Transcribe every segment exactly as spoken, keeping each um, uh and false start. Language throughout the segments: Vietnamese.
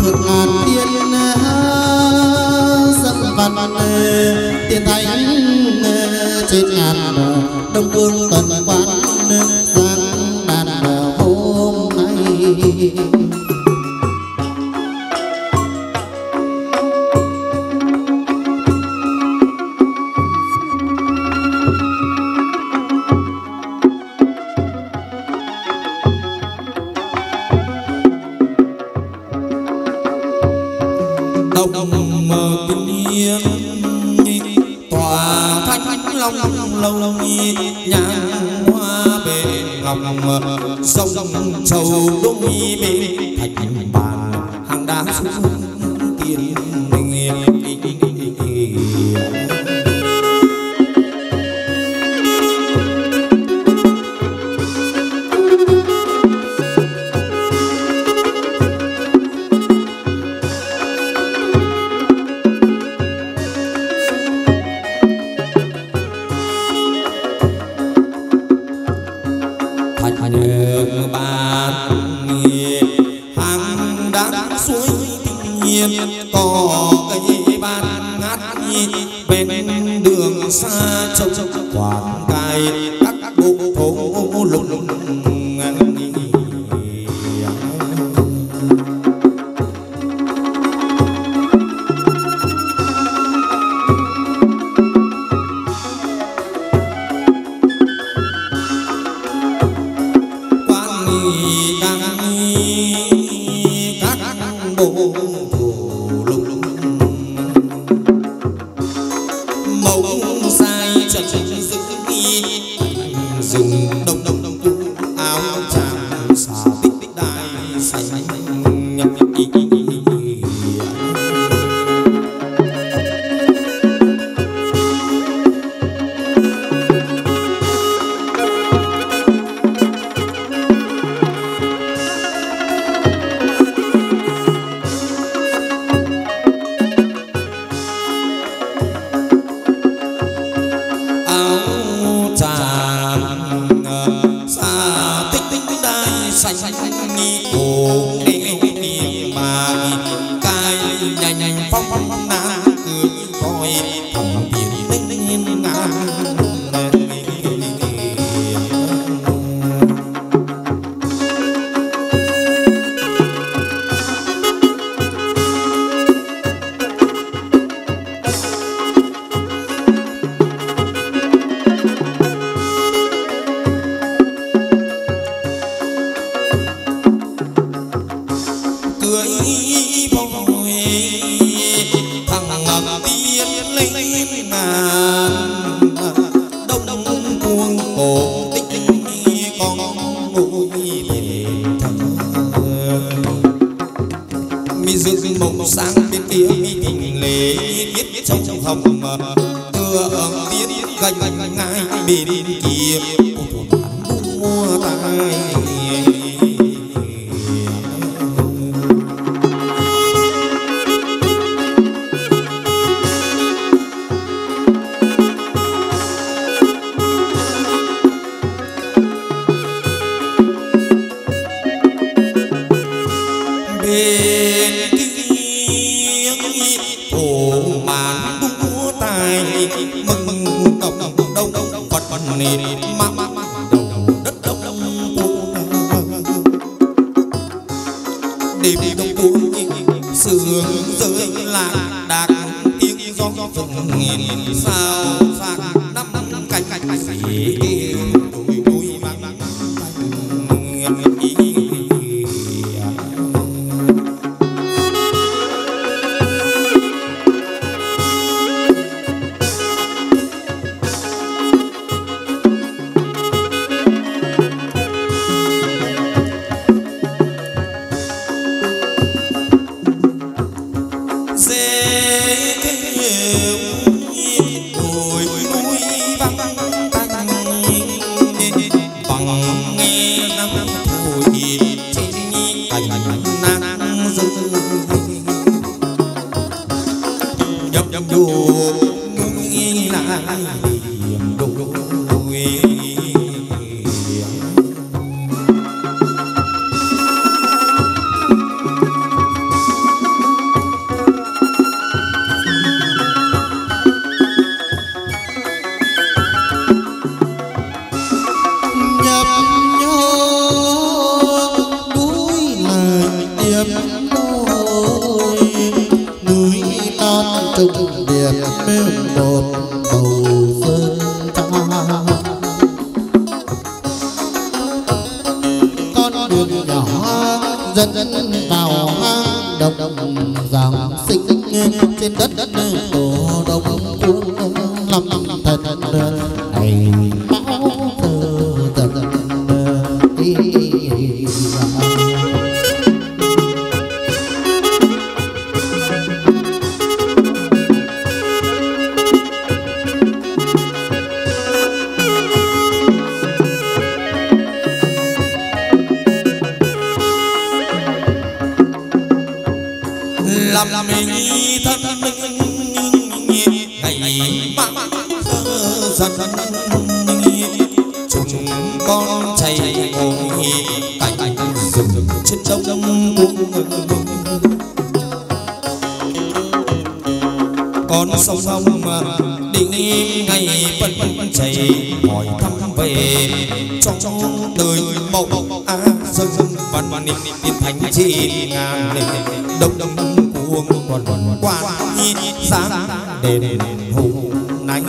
thượng ngàn tiên dân văn tiên thánh trên ngàn đông vương tuần quan giang đàn hôm nay. sông sầu đông mi bên thành bàn hàng đá xuống tiền trung điệp một bầu sơn tra. Con đường nhỏ dẫn vào hang động giảng sinh trên đất tổ đông cuốn lâm thần ngày máu thơ dần đi. làm mình thân mình ngày ba dần chúng con chạy ngồi cạnh rừng trên đông con sông sông mà đi ngày vẫn chạy hỏi thăm về trong đời mộng á dân văn văn tiên thành trên ngàn đông đông cuồng còn còn quan sáng đền hùng nánh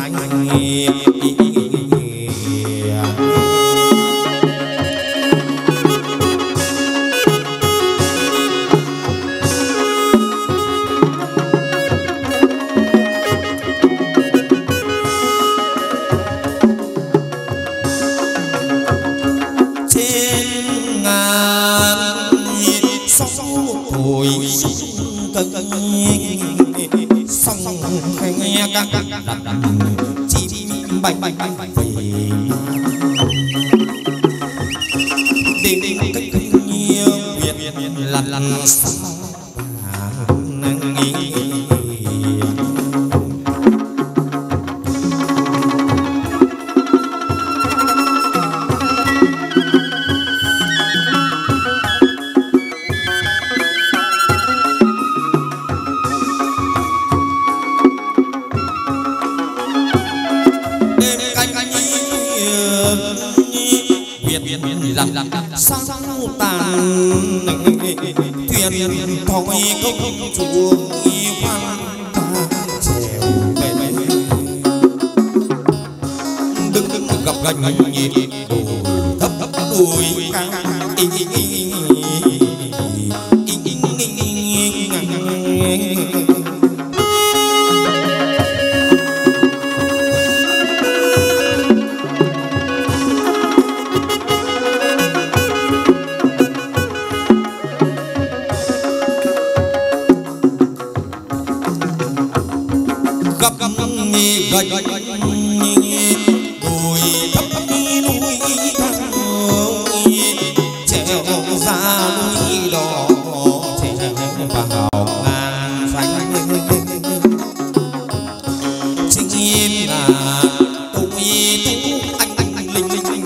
sông nghe các chim bay bay bay về đêm đêm cách nhiều việt lần lần sao tàn thuyền thoi công chúa khoan trèo về đứng đứng gặp gành nhịp đồi thấp thấp đồi cao gạch đồi thấp núi cao trèo ra núi đỏ trèo vào ngàn xanh chim là tôi tú anh anh linh linh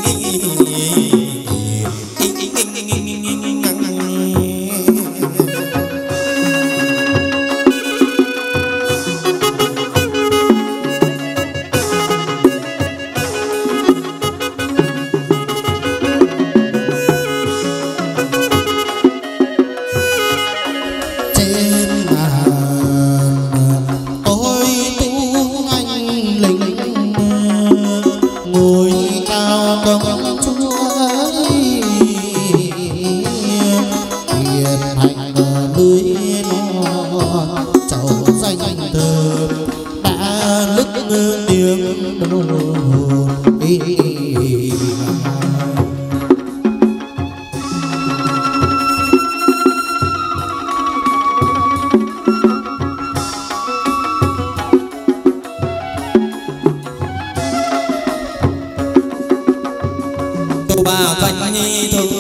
bà danh thơm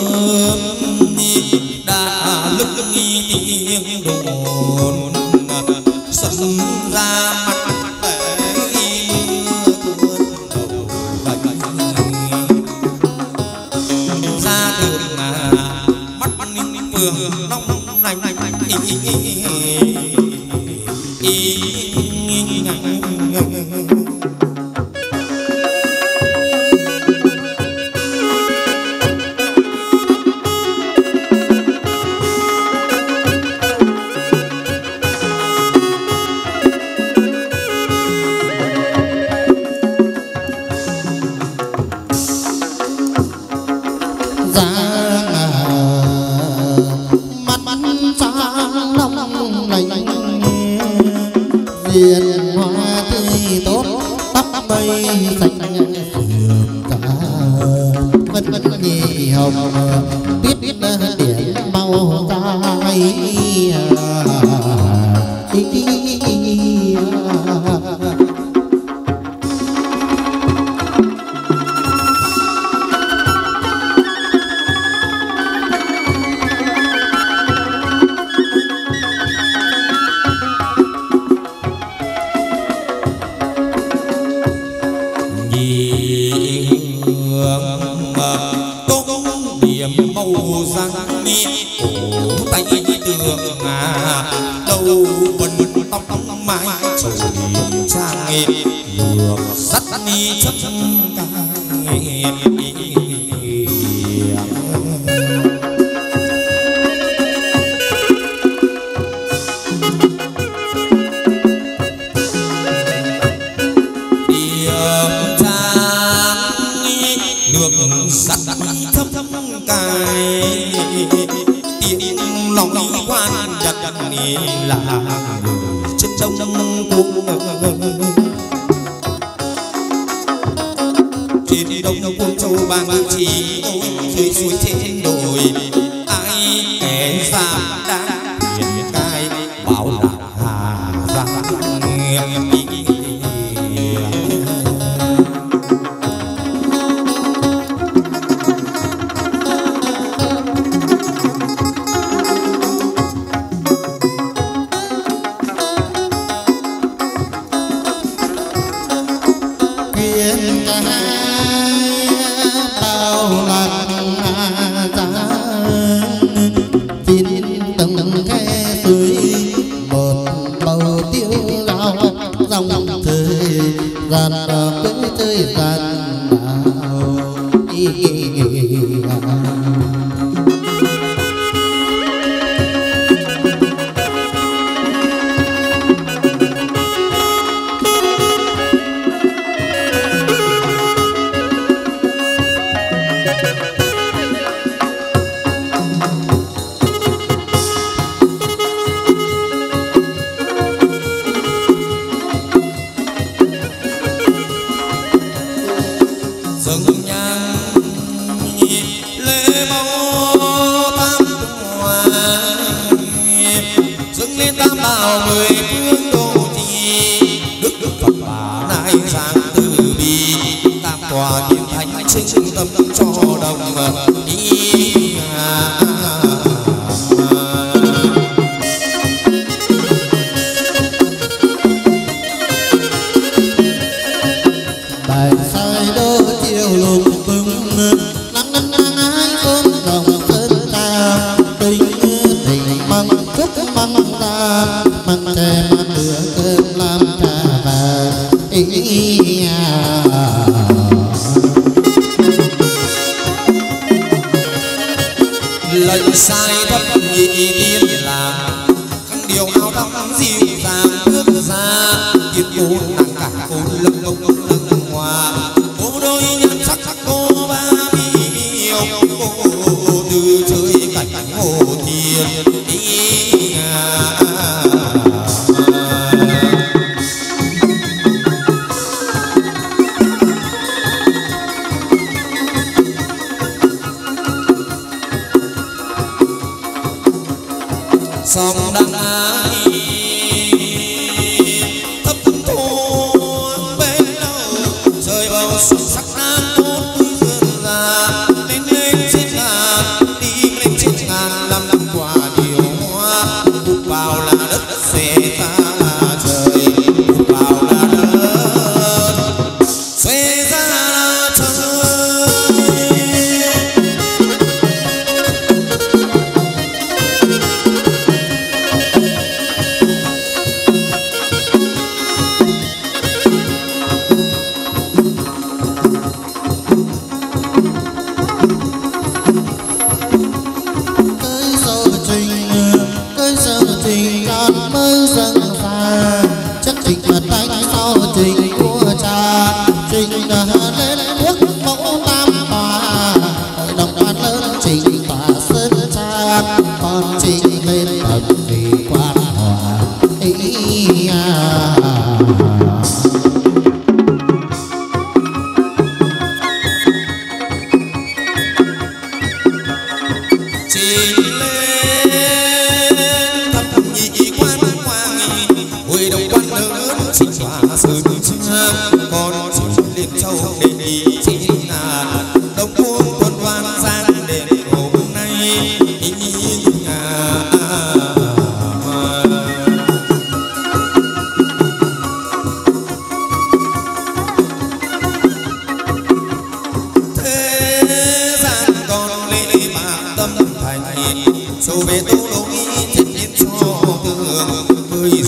đã lúc tiếng đồn sân ra mặt ra đường mà mắt phường nóng này này xanh sườn cả vẫn vẫn nhị hồng biết biết điểm màu tai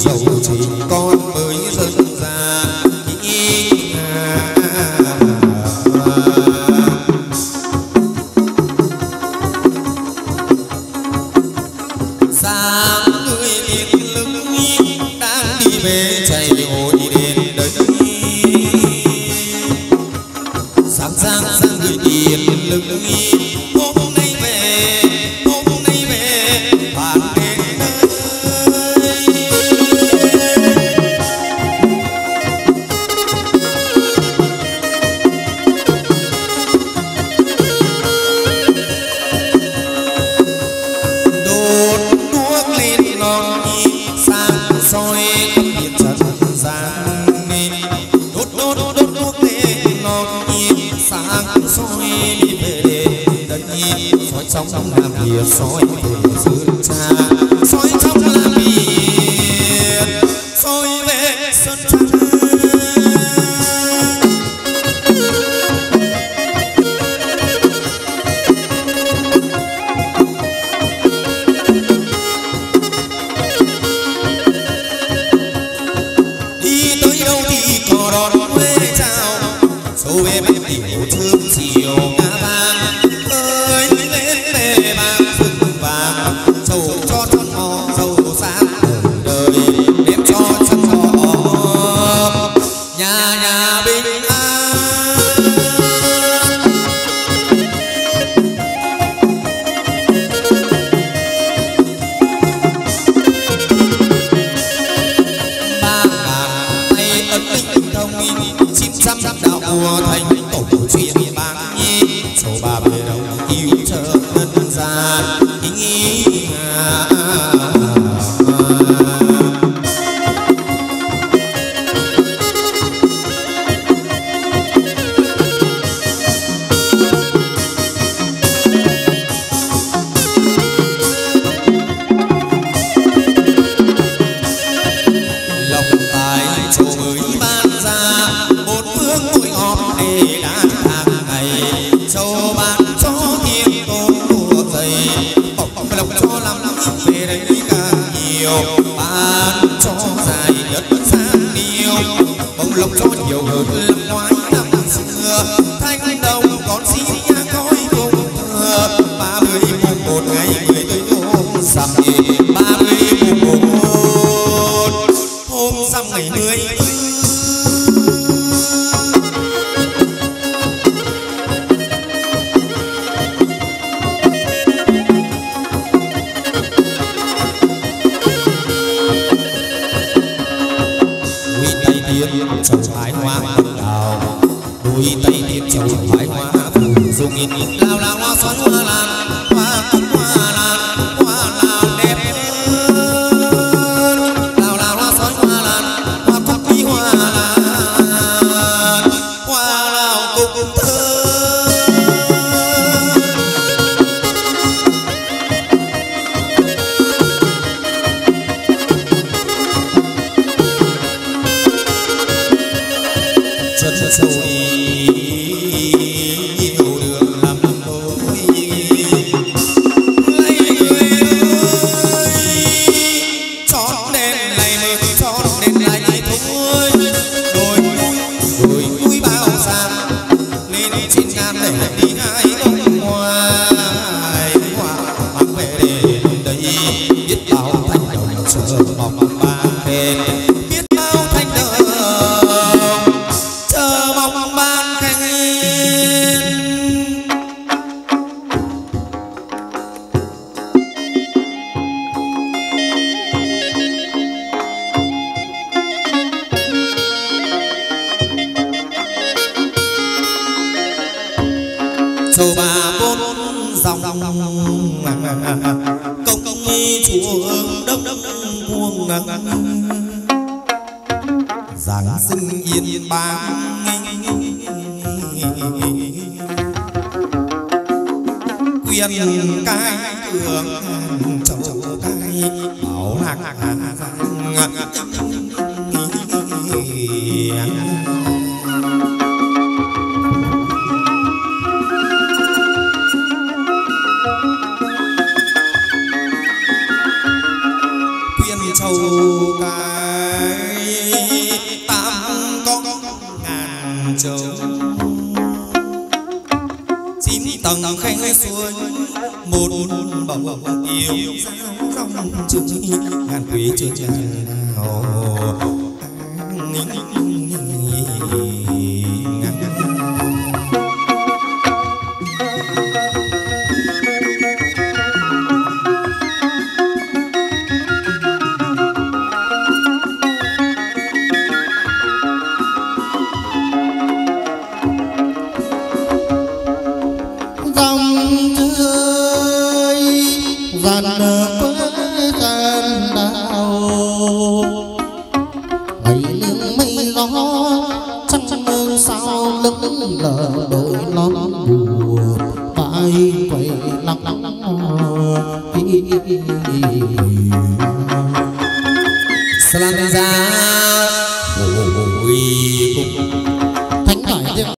sầu chỉ con mới dần ra sáng người tiền lưng đang đi về chạy hội đến đây sáng sáng sáng người tiền lưng hôm nay về hôm nay về bạn đến đây đốt đuốc lên ngọn sáng soi khắp biển trần gian đốt đốt đốt đuốc lên ngọn sáng soi đi về đây soi trong làm việc soi về sơn trà soi trong làm việc soi về sơn trà đi tới đâu thì có đón quê chào sâu về bắt tiểu thương chiều ngã vàng ơi lên lề vàng rừng vàng sâu cho chân mò sâu sáng đời đem cho chân mò nhà nhà bình an ba ngàn tay ấn linh thông chín trăm đạo thành tổ chuyện bang nhi sầu ba bề đầu yêu chờ nhân gian ý lòng tài chỗ mới ban ra một phương hội họp để đã hàng ngày châu ban cho thiên tôn đua dày bọc lộc cho làm về đây càng nhiều ban cho dài nhất sang điều bồng lộc cho nhiều hơn năm ngoái năm xưa thanh đồng còn xin nhà coi cùng thừa ba mươi mùng một ngày mười tới hôm sầm ba mươi mùng một hôm sầm ngày mười chầu thái hoa đào đôi tay tiên chầu thái hoa phủ dung in lao lao hoa xoắn hoa lan hoa cúc hoa lan hoa lan đẹp hơn lao lao hoa xoắn hoa lan hoa cúc quý hoa lan hoa lao cúc thơ chân sâu đi nhiều đường làm lối lấy người ơi chọn đèn này mừng chọn đèn này thôi đồi núi đồi núi bao xa lên trên ngàn để đi hai bông hoa hoa mang về đến đây biết bao thanh đồng chờ mong ba đèn biết bao thanh đồng chờ mong ban khen châu ba bốn dòng công chuông đông đông buông giáng sinh yên bang quyền cái cường châu cái bảo lạc sâu cái tám con ngàn trống chín tầng khe suối một bầu yêu rong chừng ngàn quý chưa nào Salam